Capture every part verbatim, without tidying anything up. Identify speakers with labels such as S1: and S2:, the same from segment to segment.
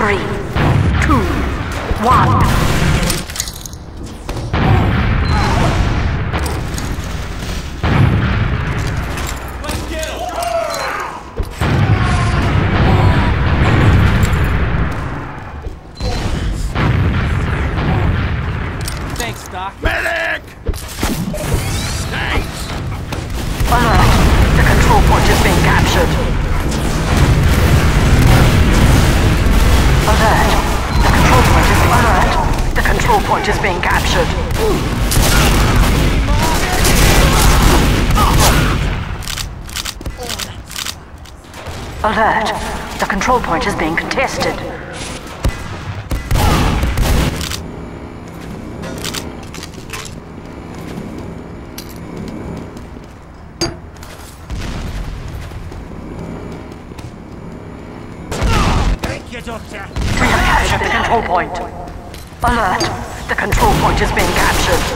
S1: Three, two, one.
S2: Thanks, Doc.
S3: Medic! Thanks!
S1: Alert! The control point is being captured. Alert! The control point is alert! The control point is being captured. Alert! The control point is being contested.
S3: Thank you, Doctor.
S1: We have captured the control point. Alert! The control point is being captured.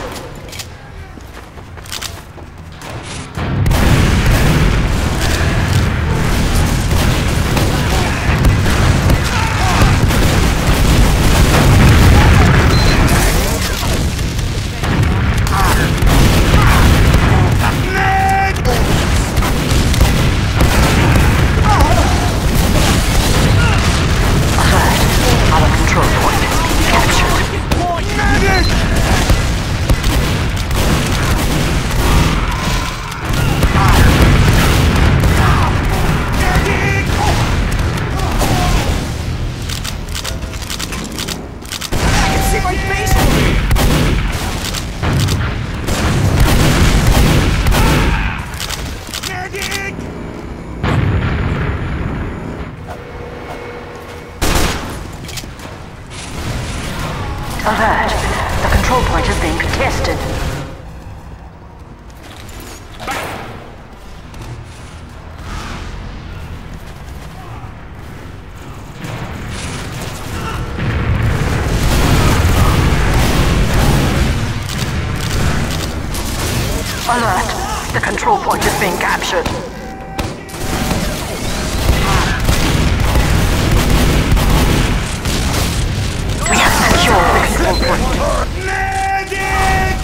S1: Alert! The control point is being contested. Alert! The control point is being captured. We have secured the control point.
S3: Medic!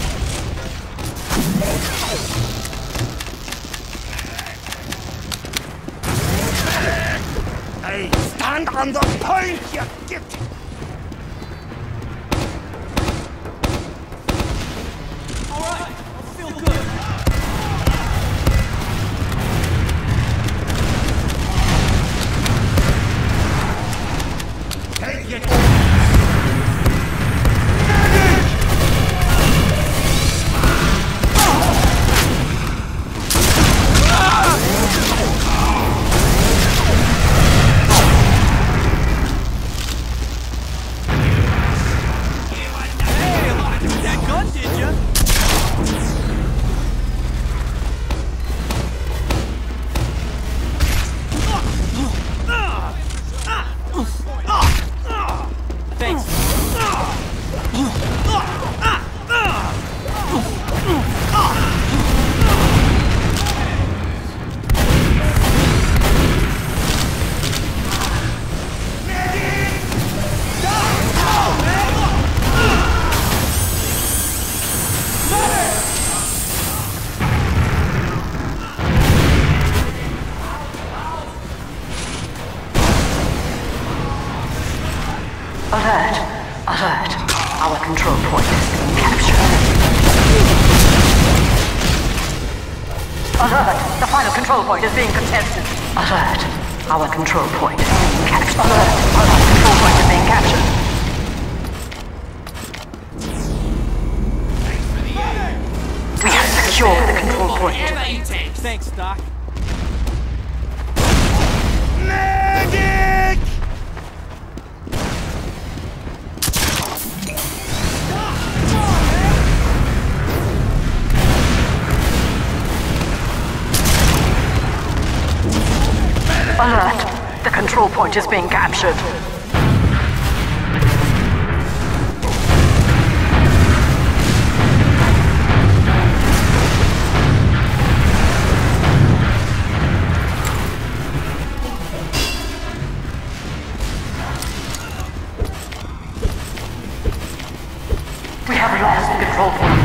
S3: Hey, stand on the point, you git!
S2: Alright, I feel good.
S3: Take it!
S2: That gun, did ya? Thanks.
S1: Alert! Alert! Our control point is being captured. Alert! The final control point is being contested. Alert! Our control point is being captured. Alert! Our control point is being captured. We have secured the control point.
S2: Thanks, Doc.
S3: Medic!
S1: Alert! The control point is being captured. the control point.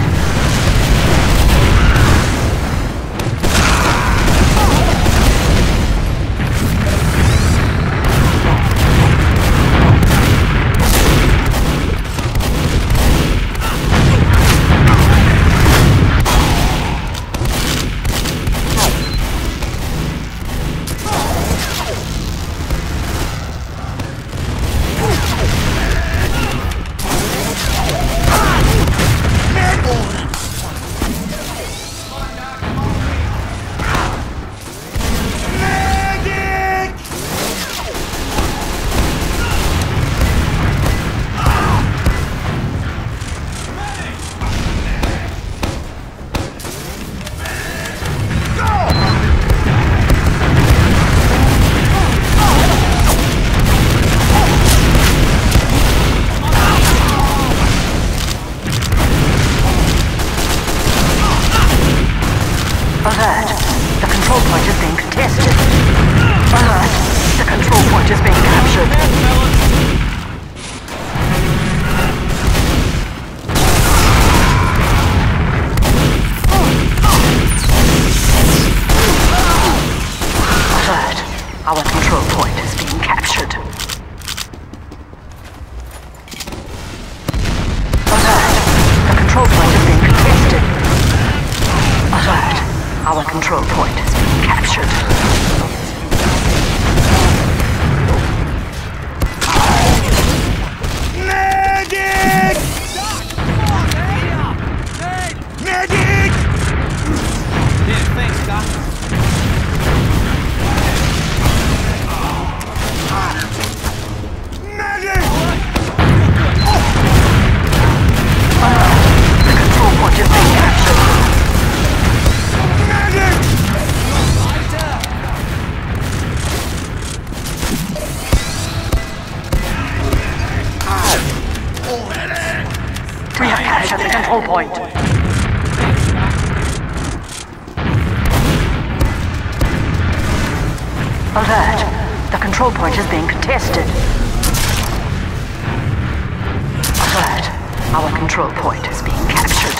S2: Alert!
S1: The control point is being contested. Alert! The control point is being captured. Alert! Our control point is being captured. Alert! The control point is being contested. Alert! Our control point is being captured.
S3: Medic! Medic!
S2: Yeah, thanks, Doc.
S3: Medic!
S1: Alert! The control point is being captured.
S3: Medic!
S1: We have captured the control point. Alert! The control point is being contested. Alert! Our control point is being captured.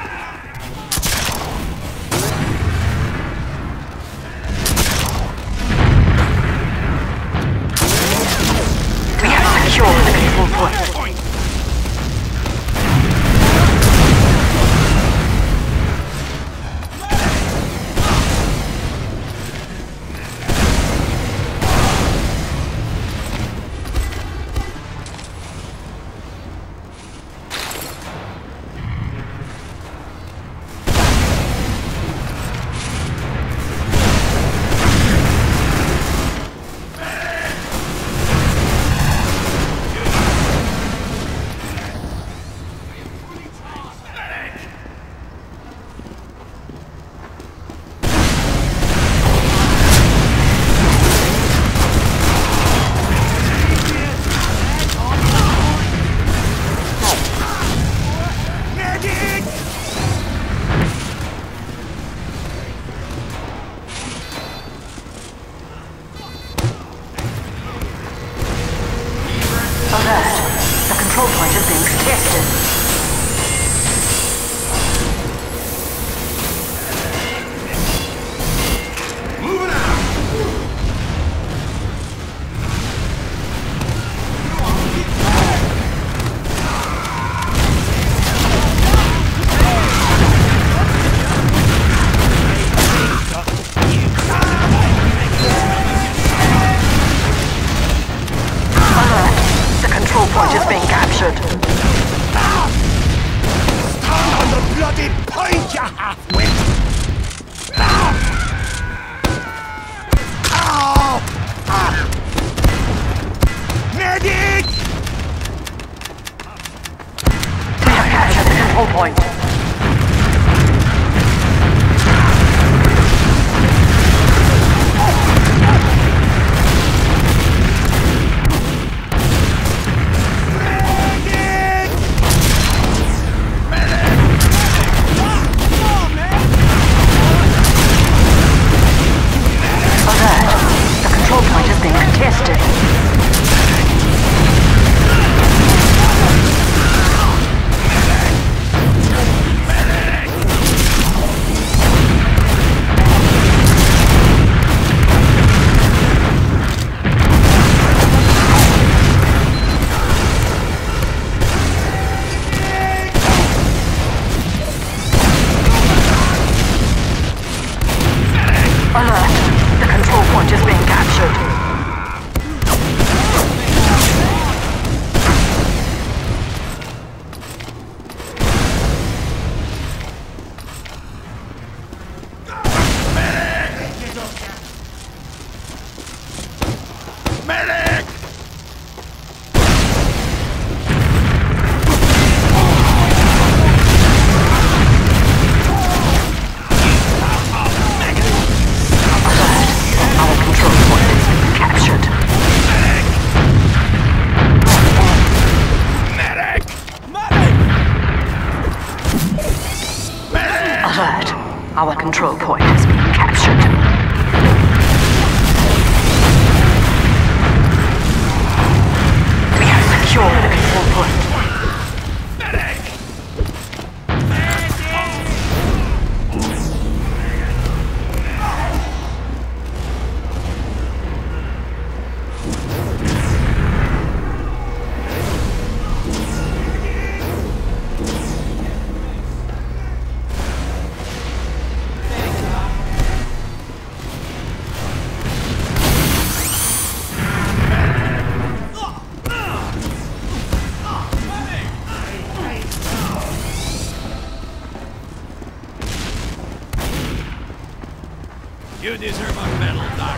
S1: We have secured the control point. Alert! The control point is being contested. Alert! The control point is being captured.
S3: Stand on the bloody point, you half-wit! Ow! Ah! Medic!
S1: We have captured the control point.
S3: Medic!
S1: Our control point has been captured.
S3: Medic! Medic!
S1: Alert. Our control point has been captured. We have secured the control point.
S3: Medic! You deserve a medal, Doc.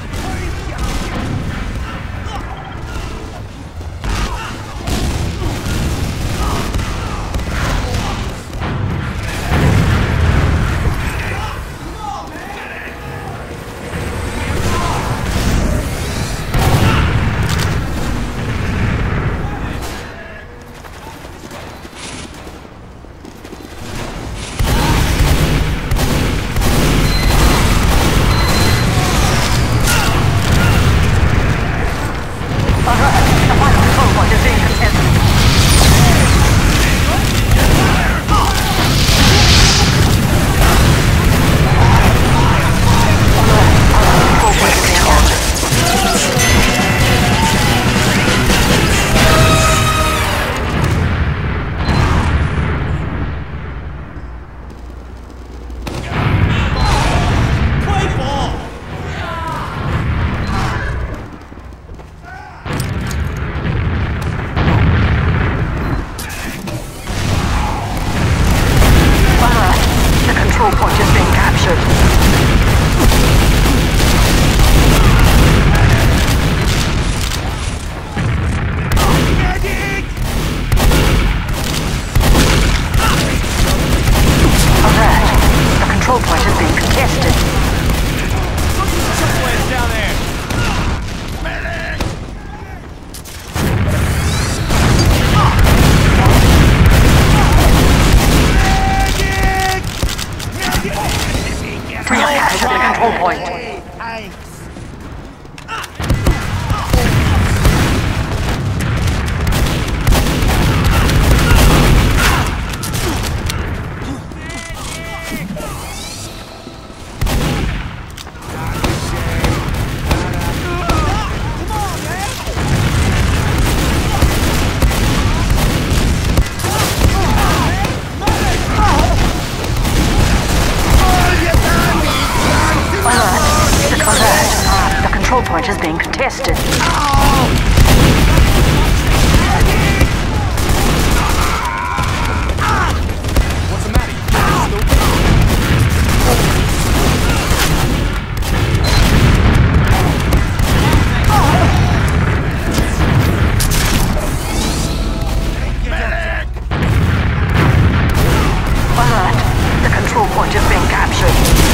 S1: point is being contested.
S2: What's the matter?
S1: Alert! The control point is being captured.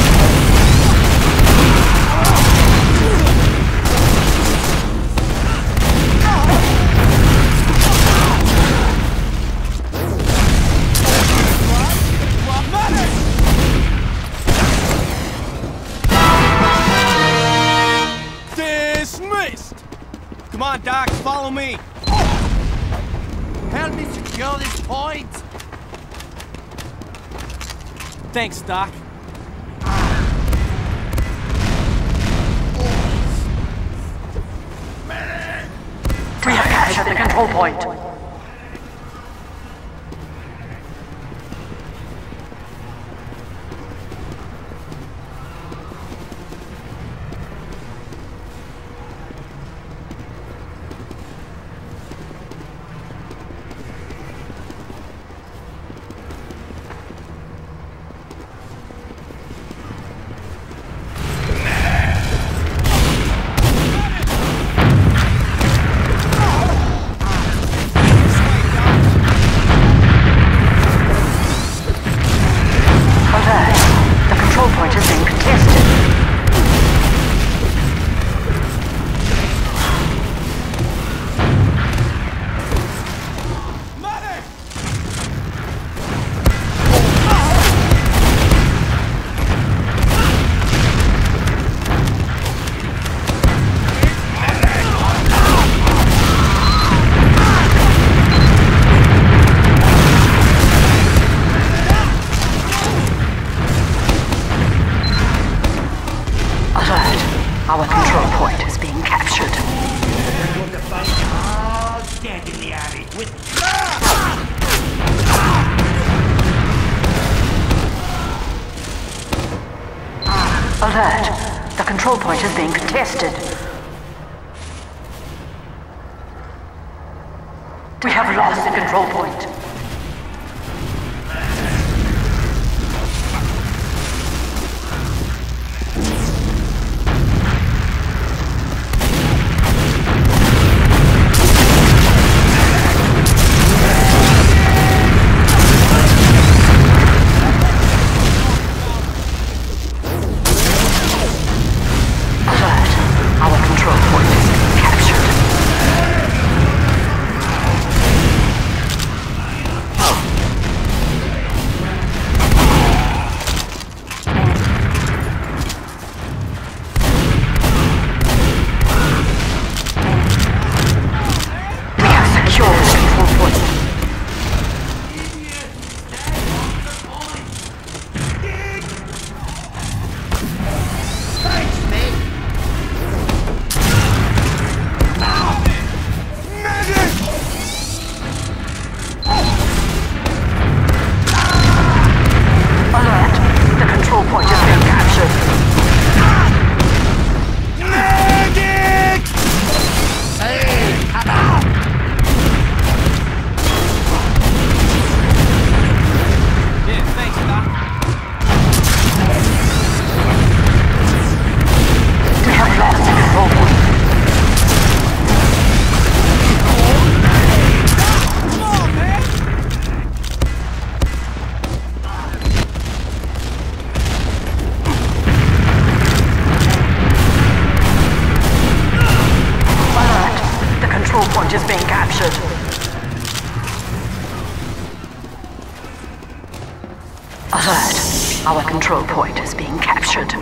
S2: Dismissed! Come on, Doc, follow me.
S3: Help me secure this point.
S2: Thanks, Doc.
S1: We have captured the control point. control point is being contested. We have lost the control point. Is being captured. Alert! Our control point is being captured.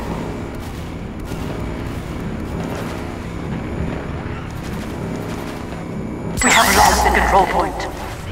S1: We have lost the control point.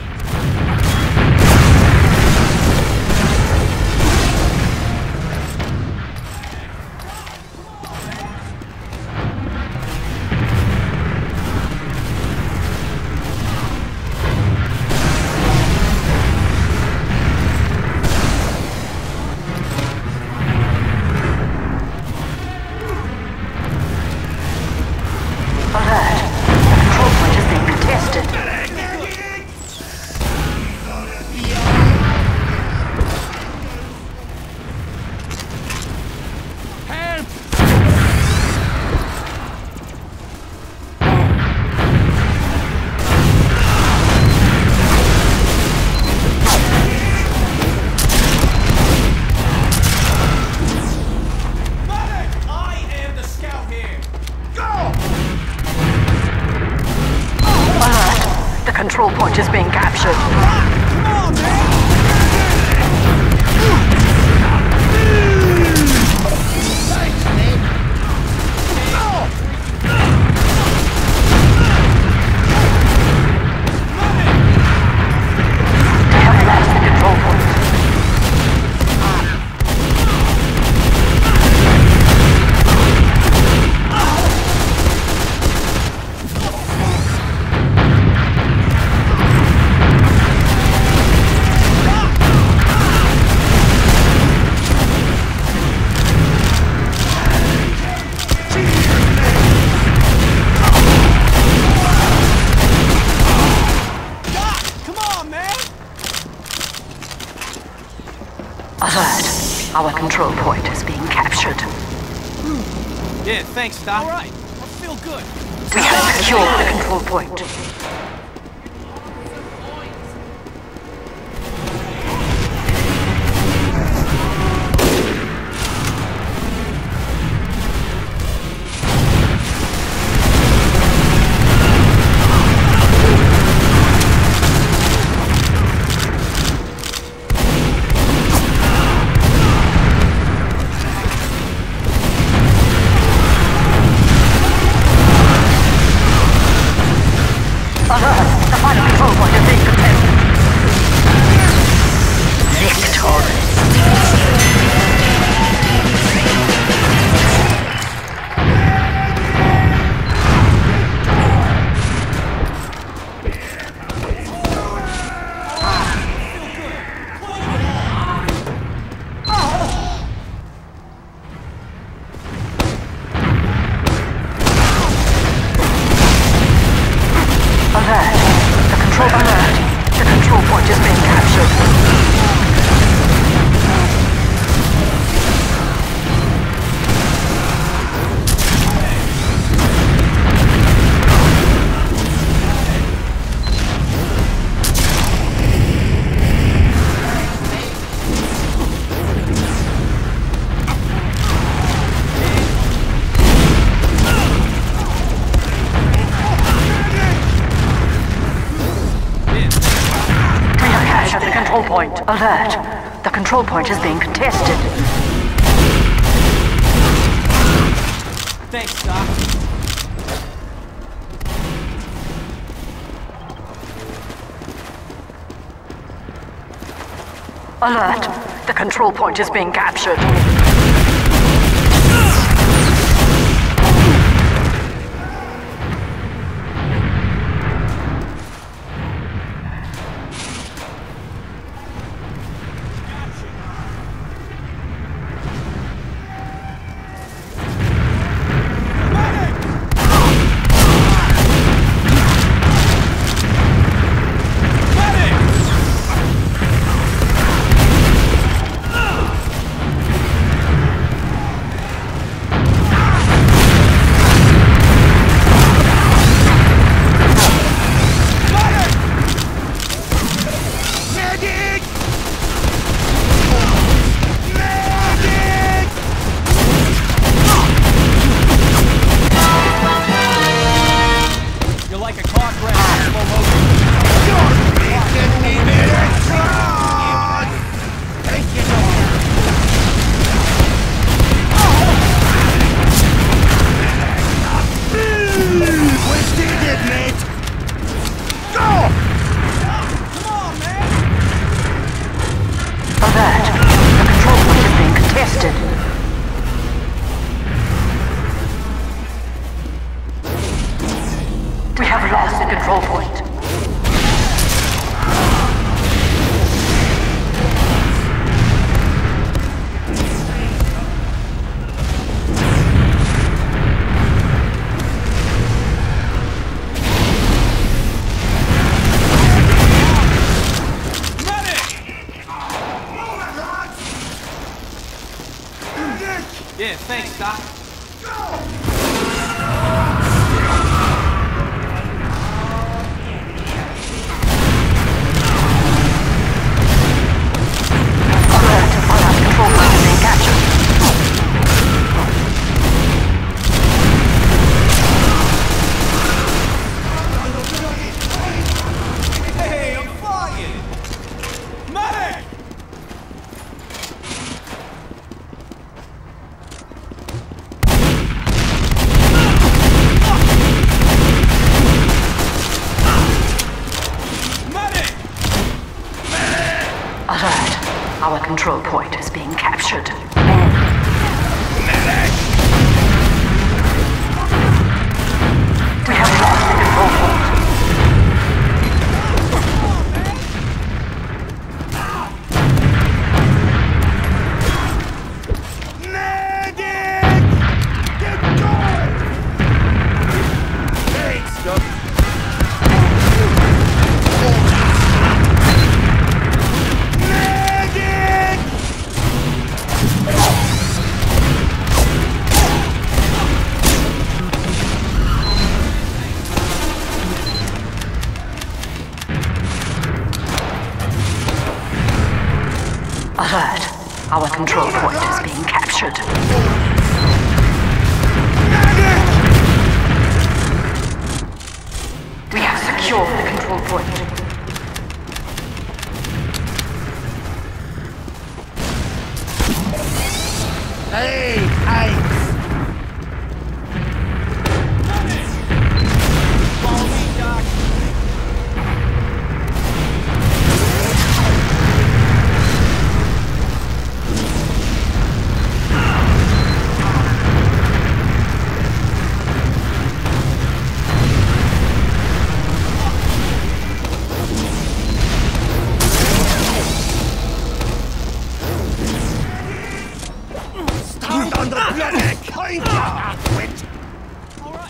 S1: Control point is being captured.
S2: Come on, man!
S3: Thanks, mate. No!
S1: They have lost the control point. Alert! Our control point is being captured.
S2: Yeah, thanks, Doc. All right, I feel good.
S1: We have secured the control point. control point. Alert! The control point is being contested.
S2: Thanks, Doc.
S1: Alert! The control point is being captured. We have lost the control point.
S2: Yeah, thanks, Doc. Hey, I'm flying! Medic!
S1: Alert! Our control point is being captured. We have lost the control point.
S3: Medic! Get going! Thanks, Doc. Medic!
S1: Alert! Our control point is being captured. We have secured the control point.
S3: Hey, hey!
S2: Follow me, Doc.
S3: Stand on the bloody point, you half-wit!
S2: All right.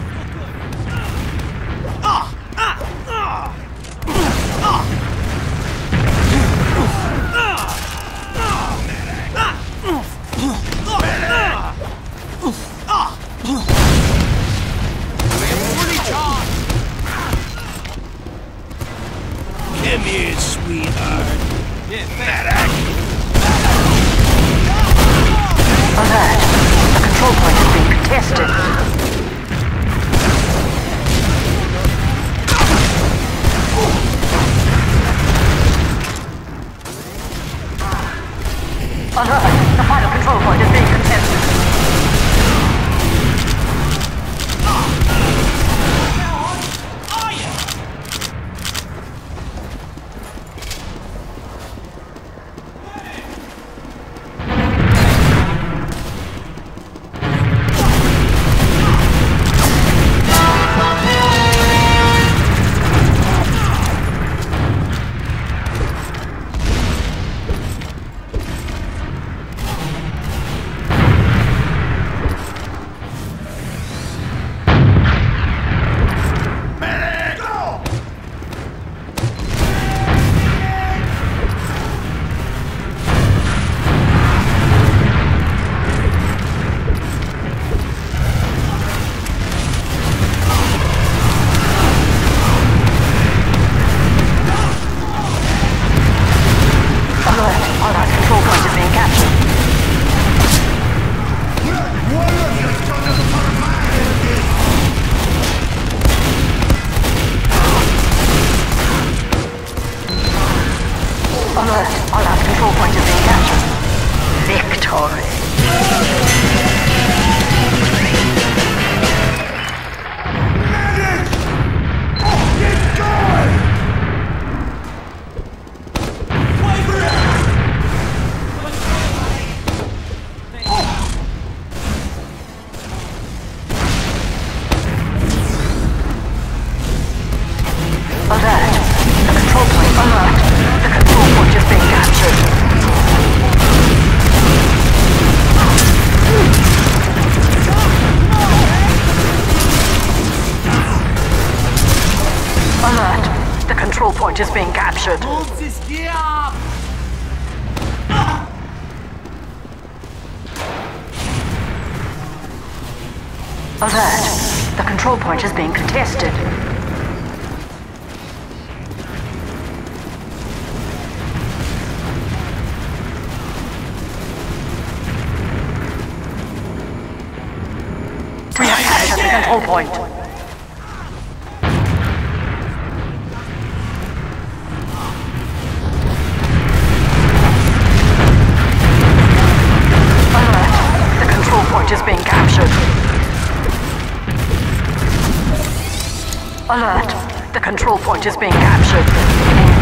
S3: Come here, sweetheart.
S2: Yeah, thanks.
S1: Alert! The control point is being contested. Victory. Alert! The control point, alert! The control point is being captured. Alert! The control point is being captured.
S2: Move this gear up!
S1: Alert! The control point is being contested. We have captured the control point. Alert! The control point is being captured. Alert! The control point is being captured.